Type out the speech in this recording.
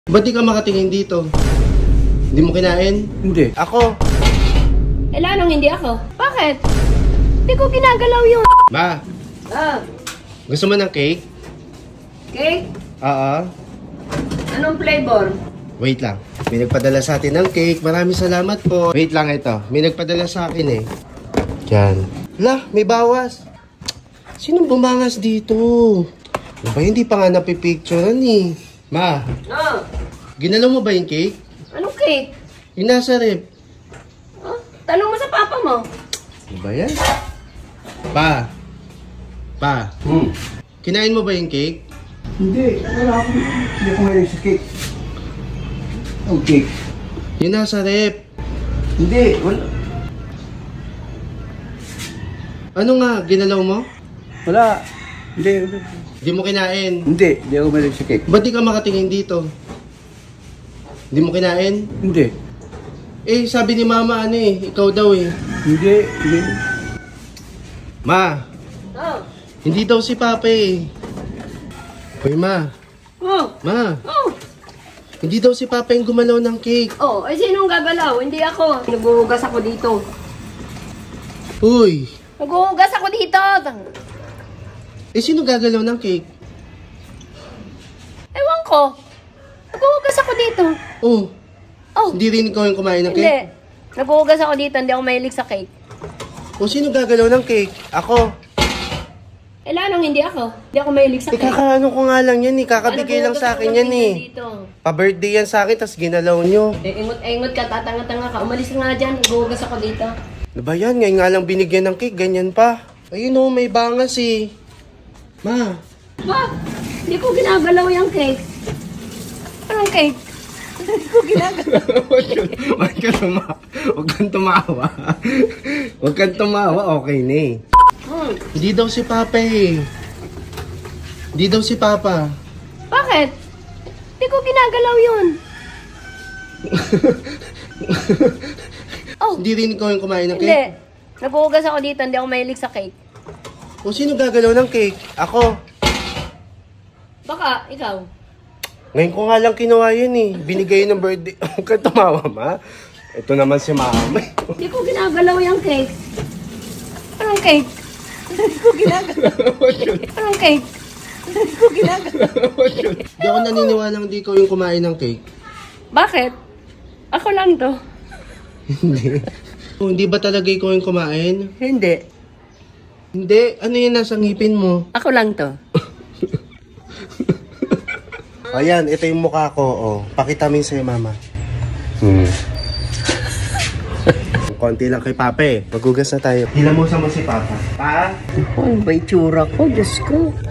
Ba't di ka makatingin dito? Hindi mo kinain? Hindi. Ako. Eh, lalong hindi ako. Bakit? Hindi ko ginagalaw yun. Ma, gusto mo ng cake? Cake? Oo. Anong flavor? Wait lang. May nagpadala sa atin ng cake. Maraming salamat po. Wait lang ito. May nagpadala sa akin eh. Yan. Lah, may bawas. Sinong bumangas dito? Ano ba, hindi pa nga napipicturean eh. Ma, ginalaw mo ba yung cake? Anong cake? Yung nasa rep. Tanong mo sa papa mo. Ano ba yan? Pa. Kinain mo ba yung cake? Hindi. Wala ako. Hindi ako ngayon sa cake. Ang cake. Yung nasa rep. Hindi. Wala. Ano nga, ginalaw mo? Wala. Hindi. Hindi mo kinain. Hindi. Hindi ako ngayon sa cake. Ba't di ka makatingin dito? Hindi mo kinain? Hindi. Eh, sabi ni mama ano eh, ikaw daw eh. Hindi. Hindi. Ma, hindi daw si Papa eh. Hoy ma, hindi daw si Papa yung gumalaw ng cake. Ay sinong gagalaw? Hindi ako. Naghuhugas ako dito. Uy, Naghuhugas ako dito. eh sino gagalaw ng cake? Ewan ko. Naghuhugas ako dito. Hindi rin ikaw yung kumain ng Hindi. cake? Naghuhugas ako dito. Hindi ako mahilig sa cake. Sino gagalaw ng cake? Ako. Eh, lalong hindi ako. Hindi ako mahilig sa cake. Kakaano ko nga lang yan eh, kakabigay lang sa akin yan eh. Pa-birthday yan sa akin, tas ginalaw nyo. Ingot ka, tatanga-tanga ka. Umalis ka nga dyan. Naghuhugas ako dito. Ano ba yan? Ngayon nga lang binigyan ng cake, ganyan pa. Ayun o, may bangas eh. Ma. Hindi ko ginagalaw yung cake. Anong cake? Hindi ko ginagalaw. Huwag kang tumawa. Huwag kang tumawa, okay na eh. Hindi daw si Papa eh. Hindi daw si Papa. Bakit? Hindi ko ginagalaw yun. Hindi rin ikaw yung kumain ng Hindi. cake? Naghuhugas ako dito. Hindi ako mahilig sa cake. Sino gagalaw ng cake? Ako. Baka, ikaw. Ngayon ko nga lang kinuha yun eh. Binigay ng birthday. Huwag kang tumawa, ma. Ito naman si mama. Hindi ko ginagalaw yung cake. Anong cake? Hindi ko ginagalaw. Anong cake? Hindi ko ginagalaw. Hindi ako naniniwala hindi ikaw yung kumain ng cake. Bakit? Ako lang to. Hindi. Hindi ba talaga ikaw yung kumain? Hindi. Hindi. Ano yung nasa ngipin mo? Ako lang to. Ayan, ito yung mukha ko. Pakita mo yun sa'yo, mama. Konti lang kay Papa eh. Magugas na tayo. Hilamusan mo si Papa. Pa? Ano ba itsura ko? Diyos ko.